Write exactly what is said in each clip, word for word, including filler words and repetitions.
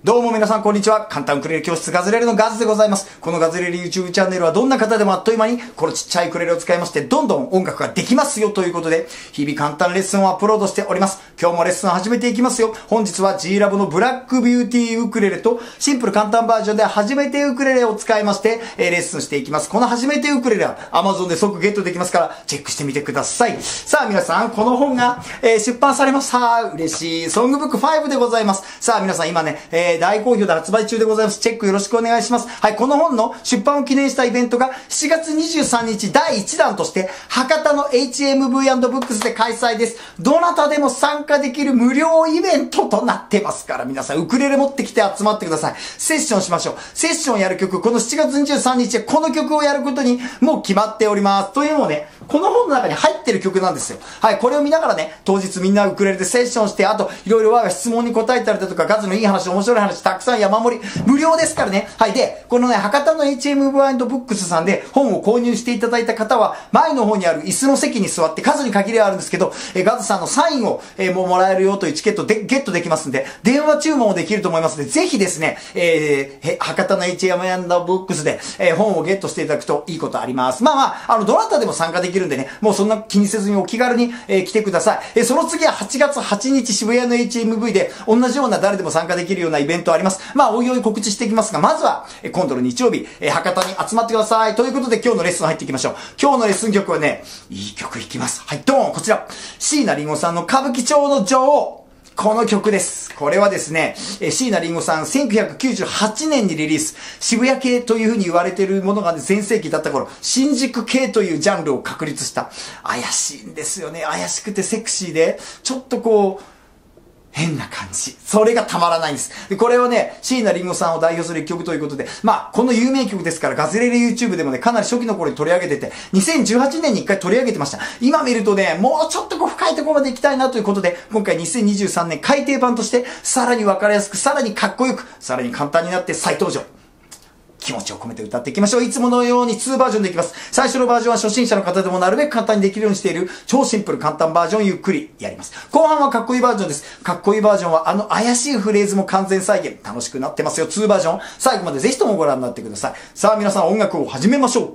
どうも皆さんこんにちは。簡単ウクレレ教室ガズレレのガズでございます。このガズレレ YouTube チャンネルはどんな方でもあっという間にこのちっちゃいウクレレを使いましてどんどん音楽ができますよということで日々簡単レッスンをアップロードしております。今日もレッスンを始めていきますよ。本日は G ラボのブラックビューティーウクレレとシンプル簡単バージョンで初めてウクレレを使いましてレッスンしていきます。この初めてウクレレは Amazon で即ゲットできますからチェックしてみてください。さあ皆さんこの本が、えー、出版されました。嬉しい。ソングブックファイブでございます。さあ皆さん今ね、えー、大好評で発売中でございます。チェックよろしくお願いします。はい、この本の出版を記念したイベントがしちがつにじゅうさんにちだいいちだんとして博多の エイチエムブイアンド ブックスで開催です。どなたでも参加できる無料イベントとなってますから皆さんウクレレ持ってきて集まってください。セッションしましょう。セッションやる曲、このしちがつにじゅうさんにちこの曲をやることにもう決まっております。というのもね、この本の中に入ってる曲なんですよ。はい、これを見ながらね、当日みんなウクレレでセッションして、あといろいろ我が質問に答えたりだとか、ガズのいい話、面白い話、たくさん山盛り、無料ですからね。はい、で、このね、博多の エイチエムブイアンド ブックスさんで本を購入していただいた方は、前の方にある椅子の席に座って、数に限りはあるんですけど、えガズさんのサインを、えー、もうもらえるよというチケットでゲットできますんで、電話注文もできると思いますので、ぜひですね、えー、博多の エイチエムブイアンド ブックスで、えー、本をゲットしていただくといいことあります。まあまあ、あの、どなたでも参加できるんでね、もうそんな気にせずにお気軽に、えー、来てください。えー、その次ははちがつはちにち渋谷の エイチエムブイ で同じような誰でも参加できるようなイベントあります。まあ、おいおい告知していきますが、まずは、えー、今度の日曜日、えー、博多に集まってください。ということで今日のレッスン入っていきましょう。今日のレッスン曲はね、いい曲いきます。はい、ドーンこちら。椎名林檎さんの歌舞伎町の女王。この曲です。これはですね、椎名林檎さんせんきゅうひゃくきゅうじゅうはちねんにリリース、渋谷系という風に言われているものが全盛期だった頃、新宿系というジャンルを確立した。怪しいんですよね。怪しくてセクシーで、ちょっとこう、変な感じ。それがたまらないんです。で、これをね、椎名林檎さんを代表する一曲ということで、まあ、この有名曲ですから、ガズレレ YouTube でもね、かなり初期の頃に取り上げてて、にせんじゅうはちねんに一回取り上げてました。今見るとね、もうちょっとこう深いところまで行きたいなということで、今回にせんにじゅうさんねん改訂版として、さらにわかりやすく、さらにかっこよく、さらに簡単になって再登場。気持ちを込めて歌っていきましょう。いつものようににバージョンでいきます。最初のバージョンは初心者の方でもなるべく簡単にできるようにしている超シンプル簡単バージョンをゆっくりやります。後半はかっこいいバージョンです。かっこいいバージョンはあの怪しいフレーズも完全再現。楽しくなってますよ。にバージョン。最後までぜひともご覧になってください。さあ皆さん音楽を始めましょう。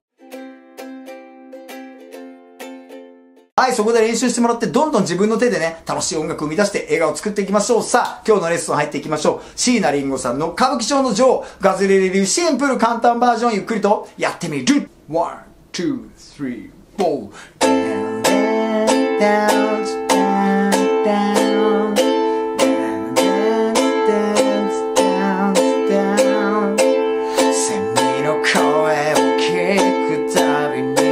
はい、そこで練習してもらって、どんどん自分の手でね、楽しい音楽を生み出して笑顔を作っていきましょう。さあ、今日のレッスン入っていきましょう。椎名林檎さんの歌舞伎町の女王、ガズレレ流シンプル簡単バージョンゆっくりとやってみる。ワン、ツー、スリー、フォー。down, down, down, down, down, down. セミの声を聞くたびに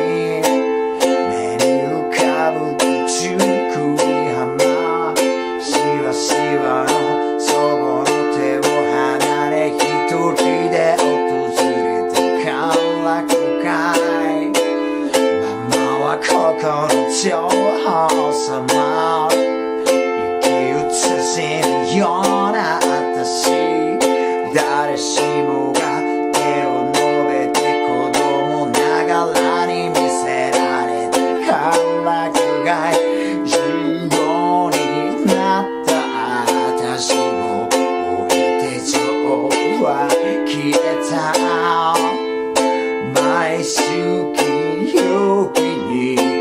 情報様息移しのような私誰しもが手を伸べて子供ながらに見せられて歓楽街重要になった私を置いて情は消えた毎週金曜日に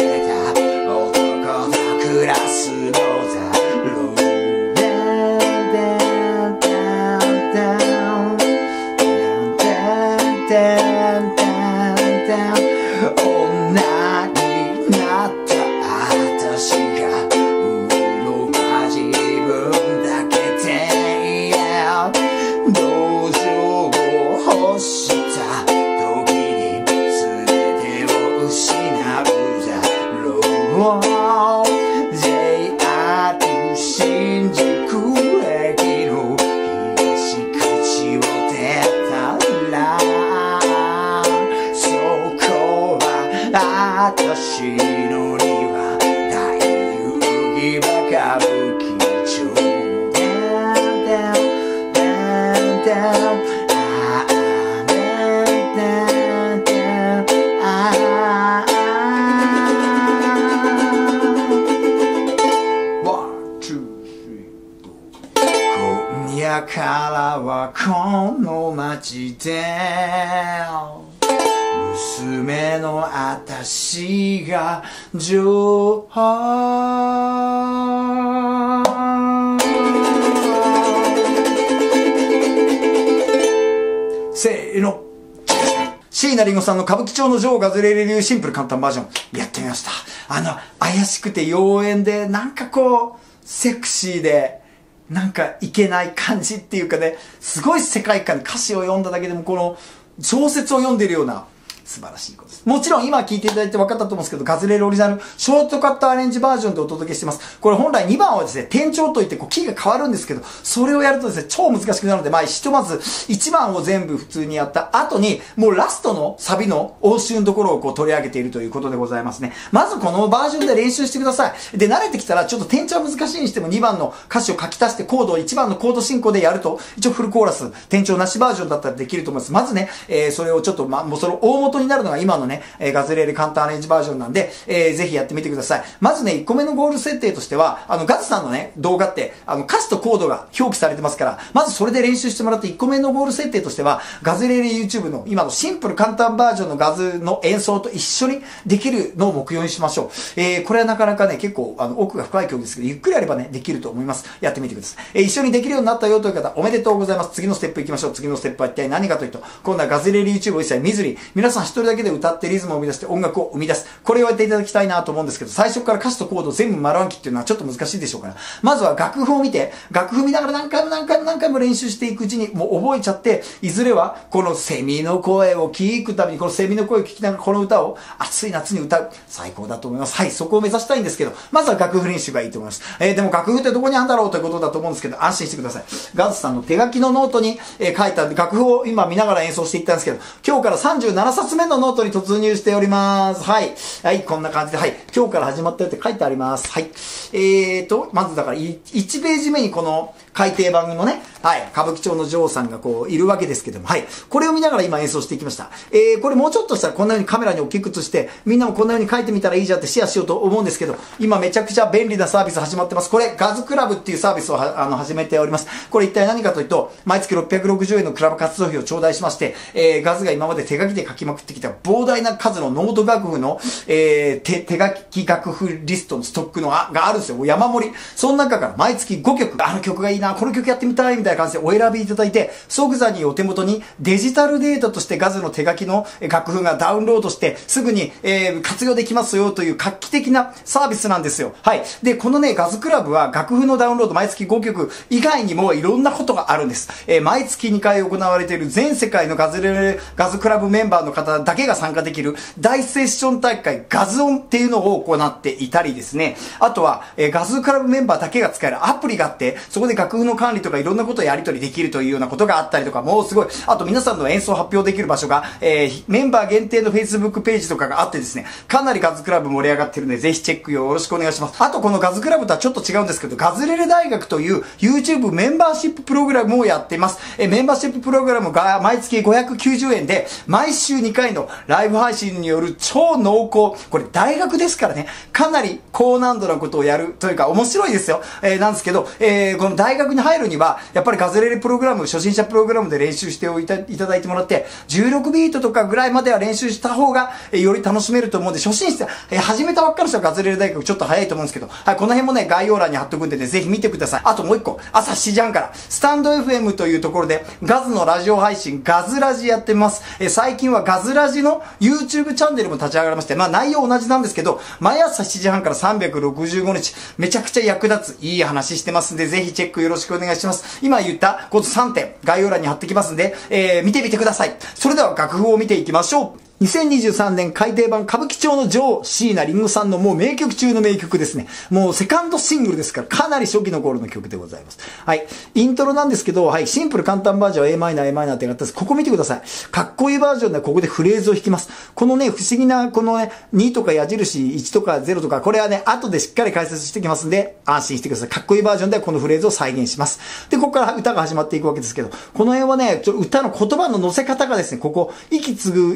クラスのザロー女になった私がのは自分だけで同情を欲した時に全てを失うだろう新宿駅の東口を出たらそこは私の庭大遊戯場歌舞伎町 down, down, down今夜やからはこの街で娘のあたしが女王せーの。椎名林檎さんの歌舞伎町の女王ガズレレ流シンプル簡単バージョンやってみました。あの、怪しくて妖艶で、なんかこう、セクシーで、なんかいけない感じっていうかね、すごい世界観、歌詞を読んだだけでもこの小説を読んでいるような素晴らしいことです。もちろん今聞いていただいて分かったと思うんですけど、ガズレレオリジナルショートカットアレンジバージョンでお届けしてます。これ本来にばんはですね、転調といってこうキーが変わるんですけど、それをやるとですね、超難しくなるので、まあひとまずいちばんを全部普通にやった後に、もうラストのサビの応酬のところをこう取り上げているということでございますね。まずこのバージョンで練習してください。で、慣れてきたらちょっと転調は難しいにしてもにばんの歌詞を書き足してコードをいちばんのコード進行でやると、一応フルコーラス、転調なしバージョンだったらできると思います。まずね、えー、それをちょっと、ま、もうその大元になるのが今のね、えー、ガズレレ簡単アレンジバージョンなんで、えー、ぜひやってみてください。まずね、いっこめのゴール設定としては、あの、ガズさんのね、動画って、あの、歌詞とコードが表記されてますから、まずそれで練習してもらって、いっこめのゴール設定としては、ガズレレ YouTube の今のシンプル簡単バージョンのガズの演奏と一緒にできるのを目標にしましょう。えー、これはなかなかね、結構、あの、奥が深い曲ですけど、ゆっくりやればね、できると思います。やってみてください。えー、一緒にできるようになったよという方、おめでとうございます。次のステップ行きましょう。次のステップは一体何かというと、今度はガズレレ YouTube を一切見ずに、皆さん一人だけで歌ってリズムを生み出して音楽を生み出す。これをやっていただきたいなと思うんですけど、最初から歌詞とコードを全部丸暗記っていうのはちょっと難しいでしょうから、まずは楽譜を見て、楽譜見ながら何回も何回も何回も練習していくうちにもう覚えちゃって、いずれはこのセミの声を聞くたびに、このセミの声を聞きながらこの歌を暑い夏に歌う。最高だと思います。はい、そこを目指したいんですけど、まずは楽譜練習がいいと思います。えー、でも楽譜ってどこにあるんだろうということだと思うんですけど、安心してください。ガズさんの手書きのノートに、えー、書いた楽譜を今見ながら演奏していったんですけど、今日からさんじゅうななさつめのノートに突入しております。はい。はい、こんな感じで、はい。今日から始まったよって書いてあります。はい。えーと、まずだからいちページ目にこの改訂版のね、はい、歌舞伎町の女王さんがこう、いるわけですけども、はい。これを見ながら今演奏していきました。えー、これもうちょっとしたらこんな風にカメラに大きく映して、みんなもこんな風に書いてみたらいいじゃんってシェアしようと思うんですけど、今めちゃくちゃ便利なサービス始まってます。これ、ガズクラブっていうサービスをはあの始めております。これ一体何かというと、毎月ろっぴゃくろくじゅうえんのクラブ活動費を頂戴しまして、えー、ガズが今まで手書きで書きまくってきた膨大な数のノート楽譜の、えー、手、手書き楽譜リストのストックのがあるんですよ。山盛り。その中から毎月ごきょく、あの曲がいいな、この曲やってみたいみたいな感じでお選びいただいて、即座にお手元にデジタルデータとしてガズの手書きの楽譜がダウンロードして、すぐに、えー、活用できますよという画期的なサービスなんですよ。はい。で、このね、ガズクラブは楽譜のダウンロード毎月ごきょく以外にもいろんなことがあるんです。えー、毎月にかい行われている全世界のガズレレ、ガズクラブメンバーの方だけが参加できる大セッション大会ガズオンっていうのを行っていたりですね。あとは、えー、ガズクラブメンバーだけが使えるアプリがあって、そこで楽譜の管理とかいろんなことをやり取りできるというようなことがあったりとか、もうすごい。あと皆さんの演奏を発表できる場所が、えー、メンバー限定の Facebook ページとかがあってですね、かなりガズクラブ盛り上がってるので、ぜひチェックよろしくお願いします。あとこのガズクラブとはちょっと違うんですけど、ガズレレ大学という YouTube メンバーシッププログラムをやっています。えー、メンバーシッププログラムが毎月ごひゃくきゅうじゅうえんで、毎週にかいのライブ配信による超濃厚、これ大学ですからね、かなり高難度なことをやるというか面白いですよ。えー、なんですけど、えー、この大学に入るには、やっぱりガズレレプログラム、初心者プログラムで練習しておいたいただいてもらって、じゅうろくビートとかぐらいまでは練習した方が、えー、より楽しめると思うんで、初心者、えー、始めたばっかりの人はガズレレ大学ちょっと早いと思うんですけど、はい、この辺もね、概要欄に貼っとくんでね、ぜひ見てください。あともう一個、朝しちじはんから、スタンド エフエム というところで、ガズのラジオ配信、ガズラジやってます。えー、最近はガズラジの YouTube チャンネルも立ち上がりまして、まあ内容同じなんですけど、毎朝しちじはんからさんびゃくろくじゅうごにち、めちゃくちゃ役立つ、いい話してますんで、ぜひチェックよろしくお願いします。今言ったことさんてん、概要欄に貼ってきますんで、えー、見てみてください。それでは楽譜を見ていきましょう。にせんにじゅうさんねん改訂版歌舞伎町の女王、椎名林檎さんのもう名曲中の名曲ですね。もうセカンドシングルですから、かなり初期の頃の曲でございます。はい。イントロなんですけど、はい。シンプル簡単バージョンは エーマイナー、エーマイナーってやったんです。ここ見てください。かっこいいバージョンではここでフレーズを弾きます。このね、不思議な、このね、にとか矢印いちとかゼロとか、これはね、後でしっかり解説してきますんで、安心してください。かっこいいバージョンではこのフレーズを再現します。で、ここから歌が始まっていくわけですけど、この辺はね、ちょっと歌の言葉の乗せ方がですね、ここ、息継ぐ、息する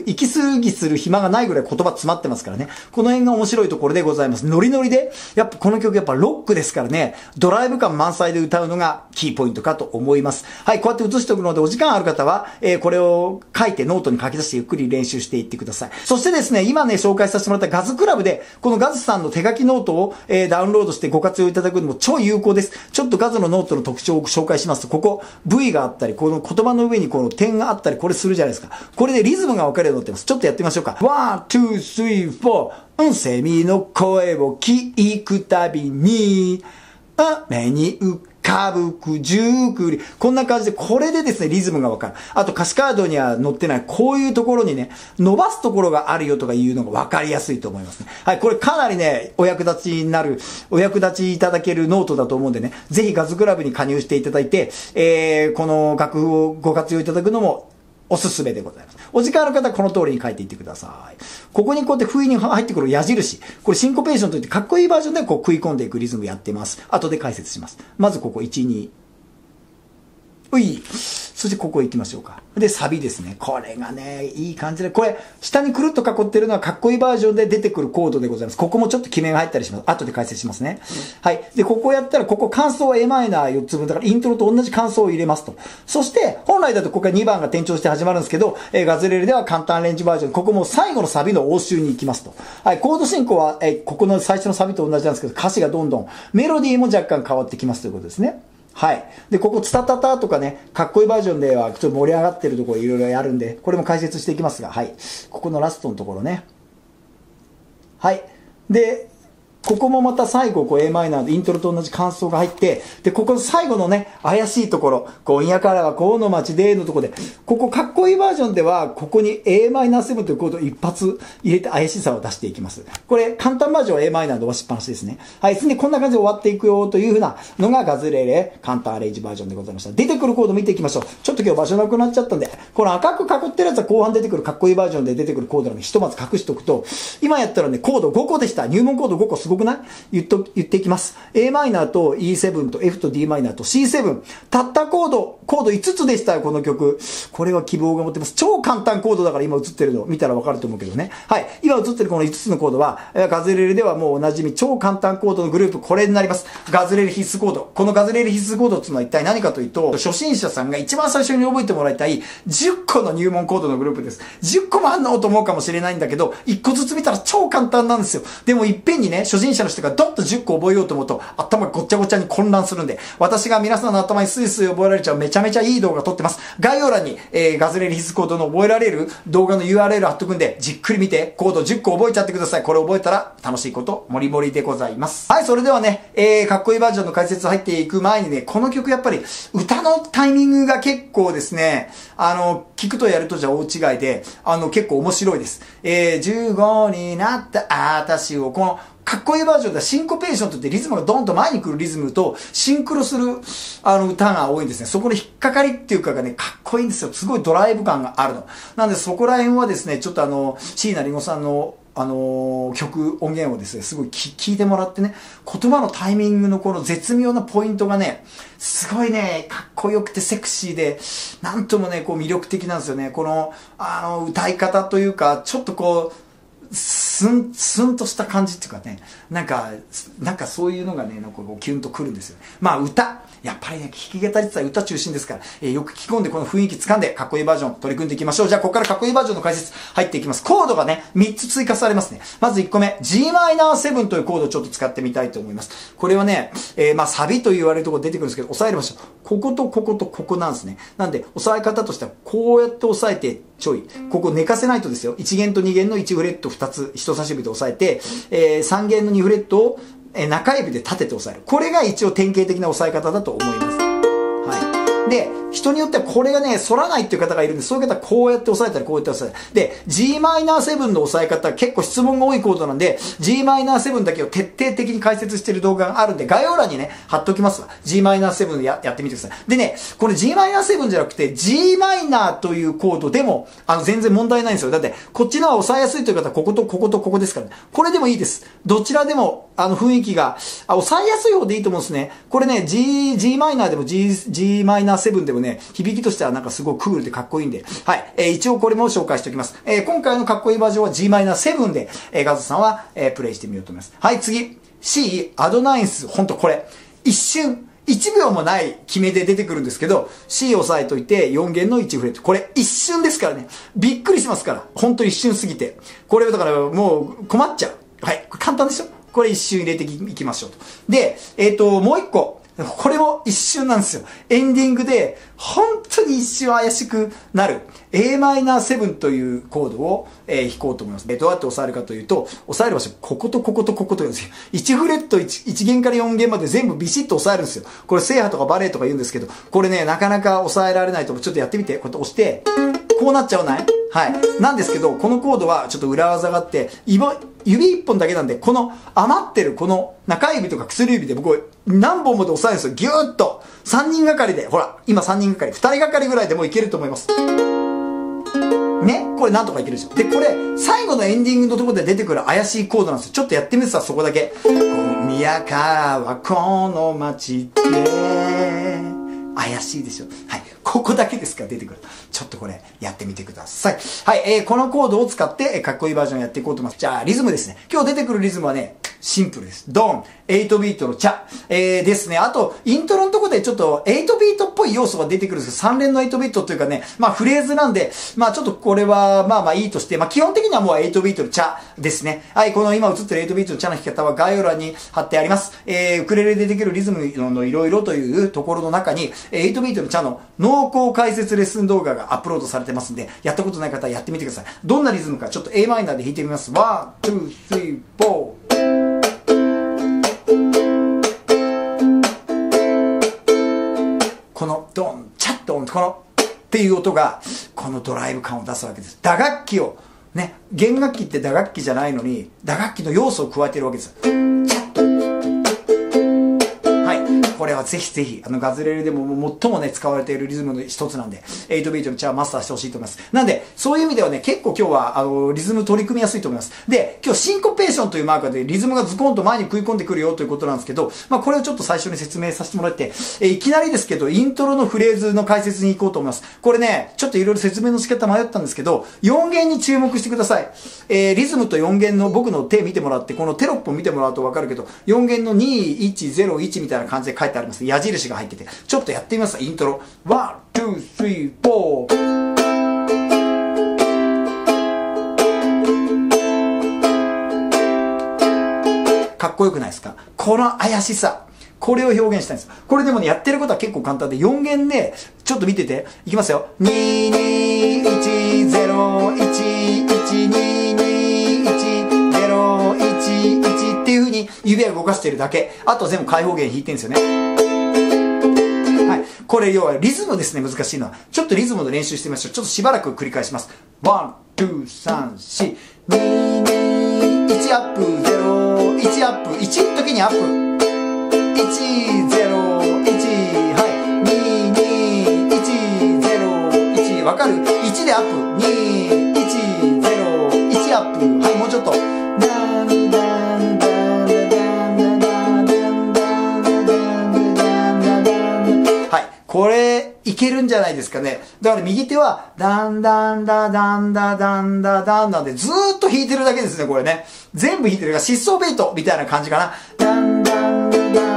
流儀する暇がないぐらい言葉詰まってますからね。この辺が面白いところでございます。ノリノリで、やっぱこの曲やっぱロックですからね、ドライブ感満載で歌うのがキーポイントかと思います。はい、こうやって映しておくのでお時間ある方は、えー、これを書いてノートに書き出してゆっくり練習していってください。そしてですね、今ね、紹介させてもらったガズクラブで、このガズさんの手書きノートを、えー、ダウンロードしてご活用いただくのも超有効です。ちょっとガズのノートの特徴を紹介しますと、ここ V があったり、この言葉の上にこの点があったり、これするじゃないですか。これでリズムが分かるようになってます。ちょっとやってみましょうか。ワン、ツー、スリー、フォー。うん、セミの声を聞くたびに、あ、目に浮かぶくじゅうくり。こんな感じで、これでですね、リズムがわかる。あと歌詞カードには載ってない、こういうところにね、伸ばすところがあるよとかいうのがわかりやすいと思いますね。はい、これかなりね、お役立ちになる、お役立ちいただけるノートだと思うんでね、ぜひガズクラブに加入していただいて、えー、この楽譜をご活用いただくのも、おすすめでございます。お時間ある方はこの通りに書いていってください。ここにこうやって不意に入ってくる矢印。これシンコペーションといってかっこいいバージョンでこう食い込んでいくリズムやってます。後で解説します。まずここいち、に。うい。そしてここ行きましょうか。で、サビですね。これがね、いい感じで、これ、下にくるっと囲ってるのはかっこいいバージョンで出てくるコードでございます。ここもちょっと決めが入ったりします。後で解説しますね。はい。で、ここやったら、ここ間奏 エーマイナーよっつぶんだから、イントロと同じ間奏を入れますと。そして、本来だとここがにばんが転調して始まるんですけど、えー、ガズレレでは簡単アレンジバージョン、ここも最後のサビの応酬に行きますと。はい。コード進行は、えー、ここの最初のサビと同じなんですけど、歌詞がどんどん、メロディーも若干変わってきますということですね。はい。で、ここ、ツタタタとかね、かっこいいバージョンでは、ちょっと盛り上がってるところいろいろやるんで、これも解説していきますが、はい。ここのラストのところね。はい。で、ここもまた最後、こう エーマイナーでイントロと同じ間奏が入って、で、ここの最後のね、怪しいところ、こう、やからはこうの街でのところで、ここかっこいいバージョンでは、ここに エーマイナーセブンというコードを一発入れて怪しさを出していきます。これ、簡単バージョンは エーマイナーで押しっぱなしですね。はい。で、こんな感じで終わっていくよというふうなのがガズレレ簡単アレンジバージョンでございました。出てくるコード見ていきましょう。ちょっと今日場所なくなっちゃったんで、この赤く囲ってるやつは後半出てくるかっこいいバージョンで出てくるコードなので、ひとまず隠しておくと、今やったらね、コードごこでした。入門コードごこすごくない？言っと言っていきます。エーマイナーと イーセブン と F と ディーマイナーと シーセブン。たったコード、コードいつつでしたよ、この曲。これは希望が持ってます。超簡単コードだから今映ってるのを見たらわかると思うけどね。はい。今映ってるこのいつつのコードは、ガズレレではもうおなじみ超簡単コードのグループ、これになります。ガズレレ必須コード。このガズレレ必須コードっていうのは一体何かというと、初心者さんが一番最初に覚えてもらいたいじゅっこの入門コードのグループです。じゅっこもあんのと思うかもしれないんだけど、いっこずつ見たら超簡単なんですよ。でもいっぺんにね、初心者の人がドッとじゅっこ覚えようと思うと、頭ごっちゃごちゃに混乱するんで、私が皆さんの頭にスイスイ覚えられちゃうめちゃめちゃいい動画撮ってます。概要欄に、えー、ガズレレ必須コードの覚えられる動画の ユーアールエル 貼っとくんで、じっくり見て、コードじゅっこ覚えちゃってください。これ覚えたら楽しいこと、もりもりでございます。はい、それではね、えー、かっこいいバージョンの解説入っていく前にね、この曲やっぱり、歌のタイミングが結構ですね、あの、聞くとやるとじゃ大違いで、あの、結構面白いです。えー、じゅうごになったあたしを、この、かっこいいバージョンではシンコペーションといってリズムがドンと前に来るリズムとシンクロするあの歌が多いんですね。そこの引っかかりっていうかがね、かっこいいんですよ。すごいドライブ感があるの。なんでそこら辺はですね、ちょっとあの、椎名林檎さんのあのー、曲、音源をですね、すごい聞いてもらってね、言葉のタイミングのこの絶妙なポイントがね、すごいね、かっこよくてセクシーで、なんともね、こう魅力的なんですよね。この、あの、歌い方というか、ちょっとこう、スン、スンとした感じっていうかね、なんか、なんかそういうのがね、なんかこうキュンとくるんですよ。まあ歌、やっぱりね、弾き語りって言ったら歌中心ですから、えー、よく聞き込んでこの雰囲気掴んで、かっこいいバージョン取り組んでいきましょう。じゃあ、ここからかっこいいバージョンの解説入っていきます。コードがね、みっつ追加されますね。まずいっこめ、ジーマイナーセブン というコードをちょっと使ってみたいと思います。これはね、えー、まあサビと言われるところ出てくるんですけど、押さえる場所。こことこことここなんですね。なんで、押さえ方としては、こうやって押さえて、ちょい。ここ寝かせないとですよ。いち弦とに弦のいちフレットふたつ、人差し指で押さえて、えー、さん弦のにフレットを、えー、中指で立てて押さえる。これが一応典型的な押さえ方だと思います。はい。で、人によってはこれがね、反らないっていう方がいるんで、そういう方はこうやって押さえたり、こうやって押さえたり。で、ジーマイナーセブン の押さえ方、結構質問が多いコードなんで、ジーマイナーセブン だけを徹底的に解説している動画があるんで、概要欄にね、貼っときますわ。ジーマイナーセブン や、やってみてください。でね、これ ジーマイナーセブン じゃなくて、ジーマイナー というコードでも、あの、全然問題ないんですよ。だって、こっちのは押さえやすいという方は、こことこことここですからね。これでもいいです。どちらでも、あの、雰囲気が、あ、押さえやすい方でいいと思うんですね。これね、G、G マイナーでも G、G マイナーセブンでももね、響きとしてはなんかすごいクールでかっこいいんで、はい。えー、一応これも紹介しておきます。えー、今回のかっこいいバージョンは ジーマイナーセブン で、えー、ガズさんは、えー、プレイしてみようと思います。はい、次。C、アドナインス。ほんとこれ。一瞬、いちびょうもない決めで出てくるんですけど、C を押さえといてよん弦のいちフレット。これ一瞬ですからね。びっくりしますから。ほんと一瞬すぎて。これだからもう困っちゃう。はい。簡単でしょ？これ一瞬入れていきましょうと。で、えっと、もう一個。これも一瞬なんですよ。エンディングで、本当に一瞬怪しくなる。エーマイナーセブン というコードを、えー、弾こうと思います。どうやって押さえるかというと、押さえる場所、こことこことこことですよ。いちフレット 1, いち弦からよん弦まで全部ビシッと押さえるんですよ。これ、制覇とかバレエとか言うんですけど、これね、なかなか押さえられないと思う。ちょっとやってみて。こうやって押して、こうなっちゃわない？はい。なんですけど、このコードはちょっと裏技があって、指一本だけなんで、この余ってるこの中指とか薬指で僕何本もで押さえるんですよ。ぎゅーっと。さんにんがかりで、ほら、今さんにんがかり、ふたりがかりぐらいでもういけると思います。ね、これなんとかいけるでしょ。で、これ、最後のエンディングのところで出てくる怪しいコードなんですよ。ちょっとやってみてさ、そこだけ。宮川この街で、怪しいでしょ。はい。ここだけですから出てくる。ちょっとこれ、やってみてください。はい。えー、このコードを使って、えー、かっこいいバージョンやっていこうと思います。じゃあ、リズムですね。今日出てくるリズムはね、シンプルです。ドン。エイトビートのチャ。えー、ですね。あと、イントロのとこでちょっとエイトビートっぽい要素が出てくるんですけど、さん連のエイトビートというかね、まあフレーズなんで、まあちょっとこれは、まあまあいいとして、まあ基本的にはもうエイトビートのチャですね。はい、この今映ってるエイトビートのチャの弾き方は概要欄に貼ってあります。えー、ウクレレでできるリズムのいろいろというところの中に、エイトビートのチャの濃厚解説レッスン動画がアップロードされてますんで、やったことない方はやってみてください。どんなリズムかちょっと エーマイナーで弾いてみます。ワン、ツー、スリー、フォー。このドン、チャッドン、このっていう音がこのドライブ感を出すわけです。打楽器をね、弦楽器って打楽器じゃないのに打楽器の要素を加えてるわけです。チャッドン。はい、これはぜひぜひあのガズレレでも最もね使われているリズムの一つなんで、エイトビートのチャーマスターしてほしいと思います。なんでそういう意味ではね、結構今日はあのリズム取り組みやすいと思います。で、今日シンコペーションというマーカーでリズムがズコンと前に食い込んでくるよということなんですけど、まあこれをちょっと最初に説明させてもらって、えいきなりですけどイントロのフレーズの解説に行こうと思います。これね、ちょっといろいろ説明の仕方迷ったんですけど、よん弦に注目してください。えー、リズムとよん弦の僕の手見てもらって、このテロップを見てもらうと分かるけど、よん弦のにいちゼロいちみたいな感じで書いてあります。矢印が入ってて、ちょっとやってみます。イントロ。ワン、ツー、スリー、フォー。かっこよくないですか？この怪しさ。これを表現したいんです。これでもね、やってることは結構簡単で、よん弦で、ちょっと見てて、いきますよ。ににいちゼロいちいちににいちゼロいちいちっていう風に指を動かしてるだけ。あと全部開放弦弾いてるんですよね。はい。これ要はリズムですね、難しいのは。ちょっとリズムの練習してみましょう。ちょっとしばらく繰り返します。ワン、ツー、サン、シー、ににいちアップ、ゼロいちアップ、いちの時にアップ。いちゼロいち、はい、ににいちゼロいち、わかる？ いち でアップ、にいちゼロいちアップ、はい、もうちょっと。はい、これいけるんじゃないですかね。だから右手はダンダンダダンダダンダダンなんでずーっと弾いてるだけですね、これね。全部弾いてるから疾走ベイトみたいな感じかな。ダンダン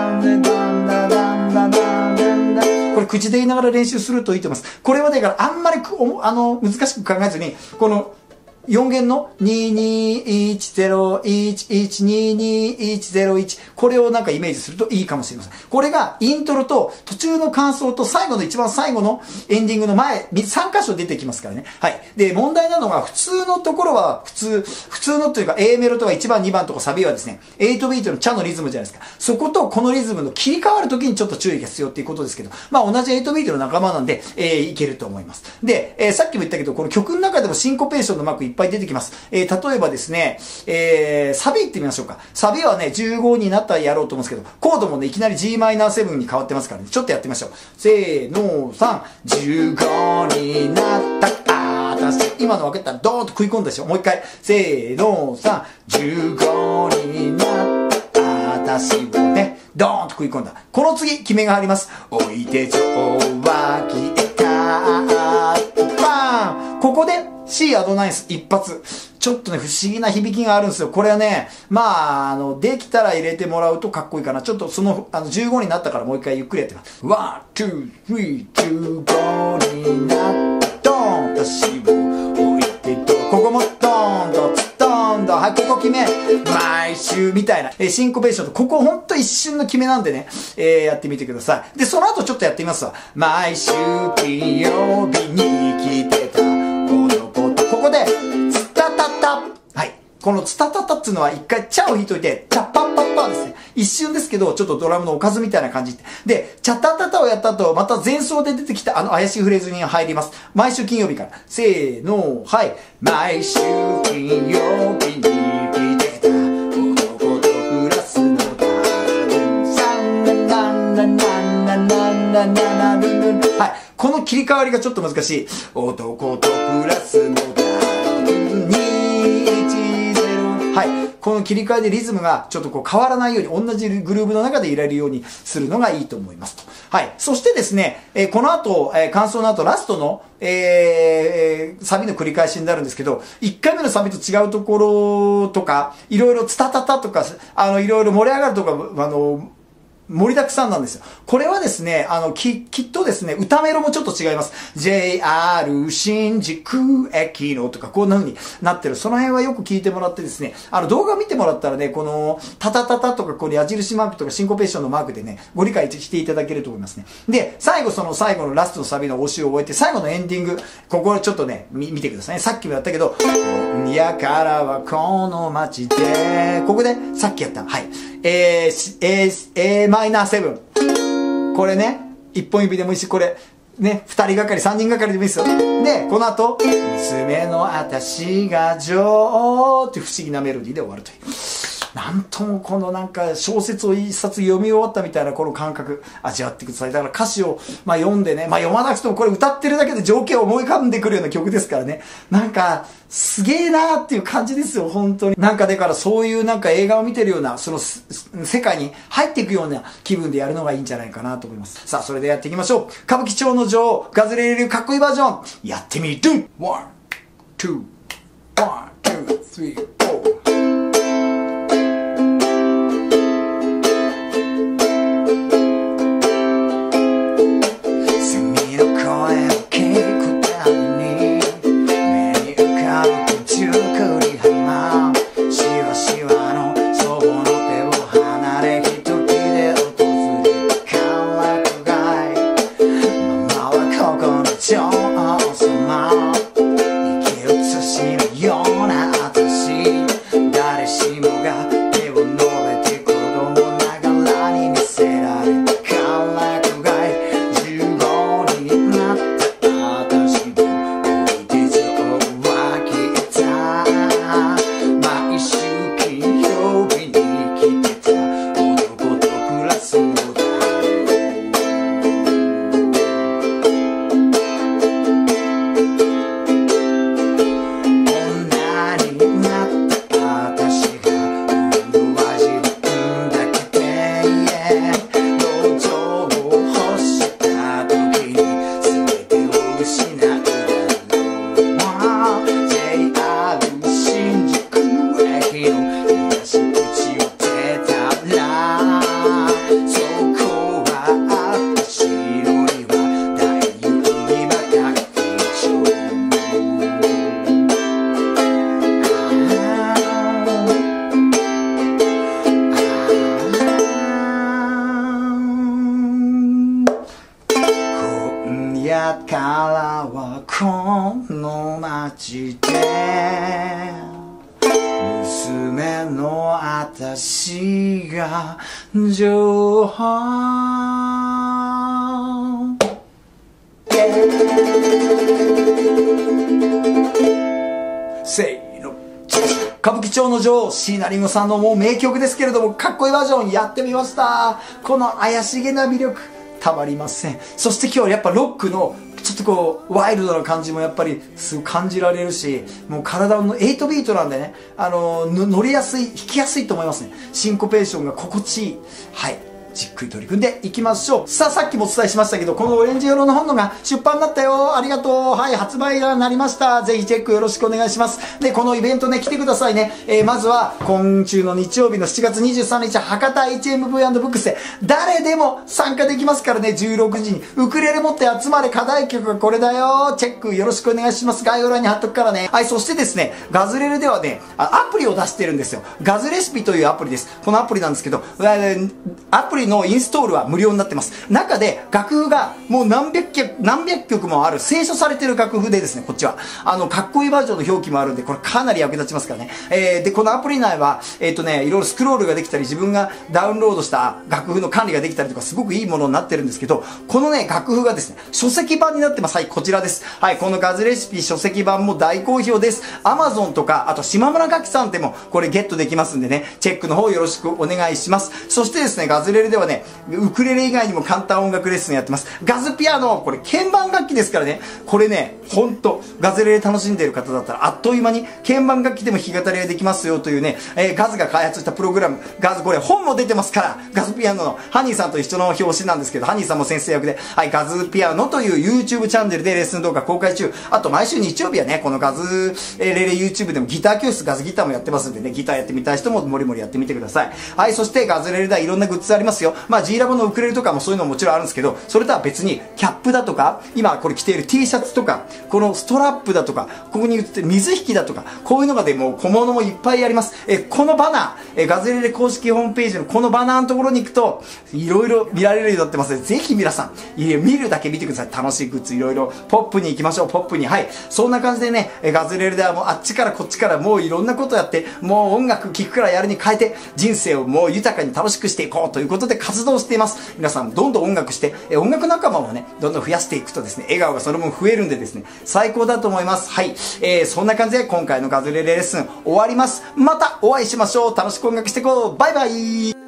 これ口で言いながら練習するといいと思います。これはだからあんまりあの難しく考えずに、このよん弦のににいちゼロいちいちににいちゼロいち、これをなんかイメージするといいかもしれません。これがイントロと途中の感想と最後の一番最後のエンディングの前、さん箇所出てきますからね。はい。で、問題なのが普通のところは普通、普通のというか A メロとかいちばんにばんとかサビはですね、エイトビートのチャのリズムじゃないですか。そことこのリズムの切り替わるときにちょっと注意が必要っていうことですけど、まあ同じエイトビートの仲間なんで、えー、いけると思います。で、えー、さっきも言ったけど、この曲の中でもシンコペーションのマークいっぱい出てきます。えー、例えばですね、えー、サビ行ってみましょうか。サビはね、じゅうごになったらやろうと思うんですけど、コードもね、いきなり ジーマイナーセブン に変わってますからね、ちょっとやってみましょう。せーの、さん、じゅうごになったあー、私、今の分かったらドーンと食い込んだでしょ。もう一回、せーの、さん、じゅうごになったあー、 私をね、ドーンと食い込んだ。この次、決めが入ります。おいで女王は消えた。バーン。ここで C アドナイス一発。ちょっとね、不思議な響きがあるんですよ。これはね、まあ、あの、できたら入れてもらうとかっこいいかな。ちょっとその、あの、じゅうごになったからもう一回ゆっくりやってみます。ワン、ツー、スリー、じゅうごになった。ドーン。私を置いてと、ここもドーンと、ツッドーンと、はい、ここ決め。毎週みたいな、えー、シンコペーションと、ここほんと一瞬の決めなんでね、えー、やってみてください。で、その後ちょっとやってみますわ。毎週金曜日に来てた男と、ここで、ツタタタ。はい。このツタタタっていうのは一回チャを弾いといて、チャッパッパッパーですね。一瞬ですけど、ちょっとドラムのおかずみたいな感じ。で、チャタタタをやった後、また前奏で出てきたあの怪しいフレーズに入ります。毎週金曜日から。せーの、はい。毎週金曜日に来てた男と暮らすのだ。サンナナンナナンナナンナナナルル。はい。この切り替わりがちょっと難しい。男と暮らすのだ。はい。この切り替えでリズムがちょっとこう変わらないように、同じグルーヴの中でいられるようにするのがいいと思いますと。はい。そしてですね、えー、この後、えー、感想の後、ラストの、えー、サビの繰り返しになるんですけど、いっかいめのサビと違うところとか、いろいろツタタタとか、あの、いろいろ盛り上がるとか、あの、盛りだくさんなんですよ。これはですね、あの、き、きっとですね、歌メロもちょっと違います。ジェイアール 新宿駅のとか、こんな風になってる。その辺はよく聞いてもらってですね、あの、動画見てもらったらね、この、タタタタとか、この矢印マークとか、シンコペーションのマークでね、ご理解していただけると思いますね。で、最後その最後のラストのサビの押しを終えて、最後のエンディング、ここちょっとね、み、見てくださいね。さっきもやったけど、今夜からはこの街で、ここで、さっきやった。はい。えー、えー、えー、マイナーセブン。これね、一本指でもいいし、これ、ね、二人がかり、三人がかりでもいいですよ。で、この後、娘の私が女王って不思議なメロディーで終わるという。なんともこのなんか小説を一冊読み終わったみたいなこの感覚味わってください。だから歌詞をまあ読んでね、まあ読まなくてもこれ歌ってるだけで情景を思い浮かんでくるような曲ですからね。なんかすげえなーっていう感じですよ、本当に。なんかだからそういうなんか映画を見てるようなその世界に入っていくような気分でやるのがいいんじゃないかなと思います。さあそれでやっていきましょう。歌舞伎町の女王ガズレレ流かっこいいバージョンやってみる。ワン、ツー、ワン、ツー、スリー、フォー。からはこの街で娘の私が女王、せーの。歌舞伎町の女王椎名林檎さんのもう名曲ですけれども、かっこいいバージョンやってみました。この怪しげな魅力たまりません。そして今日はやっぱロックのちょっとこうワイルドな感じもやっぱりすごい感じられるし、もう体のエイトビートなんでね、あのー、乗りやすい、弾きやすいと思いますね。シンコペーションが心地いい。はい、じっくり取り組んでいきましょう。さあ、さっきもお伝えしましたけど、このオレンジ色の本のが出版になったよ。ありがとう。はい、発売になりました。ぜひチェックよろしくお願いします。で、このイベントね、来てくださいね。えー、まずは、今週の日曜日のしちがつにじゅうさんにち、博多 エイチエムブイアンド ブックスで、誰でも参加できますからね、じゅうろくじに。ウクレレ持って集まれ、課題曲がこれだよ。チェックよろしくお願いします。概要欄に貼っとくからね。はい、そしてですね、ガズレレではね、アプリを出してるんですよ。ガズレシピというアプリです。このアプリなんですけど、アプリのインストールは無料になってます。中で楽譜がもう何百曲、何百曲もある、清書されてる楽譜でですね、こっちは。あの、かっこいいバージョンの表記もあるんで、これかなり役立ちますからね。えー、で、このアプリ内は、えっとね、いろいろスクロールができたり、自分がダウンロードした楽譜の管理ができたりとか、すごくいいものになってるんですけど、このね、楽譜がですね、書籍版になってます。はい、こちらです。はい、このガズレシピ書籍版も大好評です。Amazon とか、あと島村楽器さんでもこれゲットできますんでね、チェックの方よろしくお願いします。そしてですね、ガズレレではね、ウクレレ以外にも簡単音楽レッスンやってます。ガズピアノ、これ鍵盤楽器ですからね、これね、ほんと、ガズレレ楽しんでいる方だったら、あっという間に鍵盤楽器でも弾き語りができますよというね、えー、ガズが開発したプログラム、ガズ、これ本も出てますから、ガズピアノの、ハニーさんと一緒の表紙なんですけど、ハニーさんも先生役で、はい、ガズピアノという YouTube チャンネルでレッスン動画公開中。あと、毎週日曜日はね、このガズレレ YouTube でもギター教室、ガズギターもやってますんでね、ギターやってみたい人ももりもりやってみてください。はい、そしてガズレレではいろんなグッズありますよ。まあ、G ラボのウクレレとかもそういうのももちろんあるんですけど、それとは別に、キャップだとか、今これ着ている T シャツとか、このストラップだとか、ここに売ってる水引きだとか、こういうのがでもう小物もいっぱいあります。え、このバナー、え、ガズレレ公式ホームページのこのバナーのところに行くと、いろいろ見られるようになってますので、ぜひ皆さん、いや見るだけ見てください。楽しいグッズいろいろ、ポップに行きましょう、ポップに。はい。そんな感じでね、え、ガズレレではもうあっちからこっちからもういろんなことやって、もう音楽聴くからやるに変えて、人生をもう豊かに楽しくしていこうということで活動しています。皆さん、どんどん音楽して、え、音楽仲間をね、どんどん増やしていくとですね、笑顔がその分増えるんでですね、最高だと思います。はい。えー、そんな感じで今回のガズレレレッスン終わります。またお会いしましょう。楽しく音楽していこう。バイバイ。